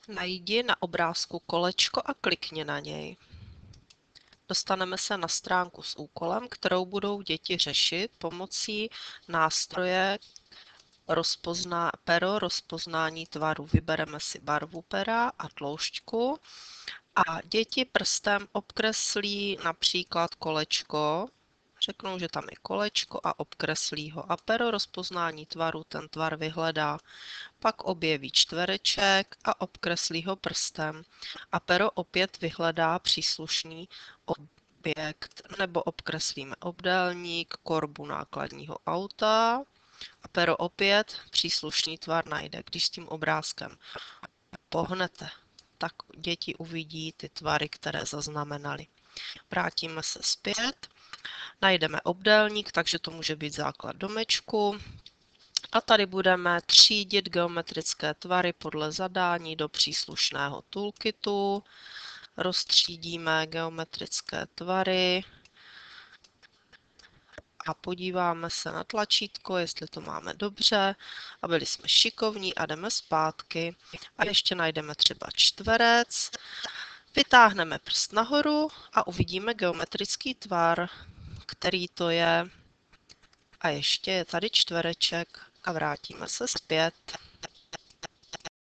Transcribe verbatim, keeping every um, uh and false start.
Najdi na obrázku kolečko a klikni na něj. Dostaneme se na stránku s úkolem, kterou budou děti řešit pomocí nástroje rozpozná, pero rozpoznání tvaru. Vybereme si barvu pera a tloušťku a děti prstem obkreslí například kolečko. Řeknou, že tam je kolečko a obkreslí ho. A pero rozpoznání tvaru ten tvar vyhledá. Pak objeví čtvereček a obkreslí ho prstem. A pero opět vyhledá příslušný objekt. Nebo obkreslíme obdélník, korbu nákladního auta. A pero opět příslušný tvar najde. Když s tím obrázkem pohnete, tak děti uvidí ty tvary, které zaznamenali. Vrátíme se zpět. Najdeme obdélník, takže to může být základ domečku. A tady budeme třídit geometrické tvary podle zadání do příslušného toolkitu. Roztřídíme geometrické tvary a podíváme se na tlačítko, jestli to máme dobře. A byli jsme šikovní a jdeme zpátky. A ještě najdeme třeba čtverec. Vytáhneme prst nahoru a uvidíme geometrický tvar, který to je. A ještě je tady čtvereček a vrátíme se zpět.